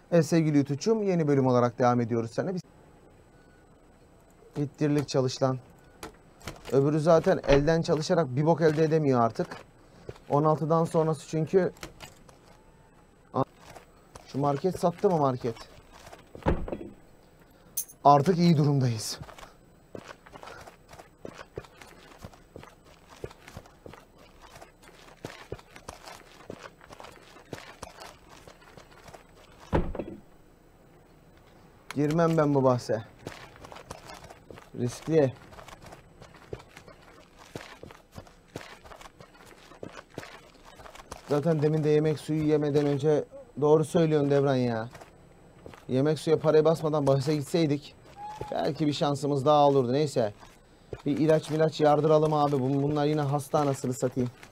Evet sevgili YouTube'cum, yeni bölüm olarak devam ediyoruz sana. İttirlik çalış lan. Öbürü zaten elden çalışarak bir bok elde edemiyor artık. 16'dan sonrası çünkü. Şu market sattı mı market? Artık iyi durumdayız. Girmem ben bu bahse. Riskli. Zaten demin de yemek suyu yemeden önce doğru söylüyorsun Devran ya. Yemek suya parayı basmadan bahse gitseydik belki bir şansımız daha olurdu. Neyse. Bir ilaç yardıralım abi. Bunlar yine hasta anasını satayım.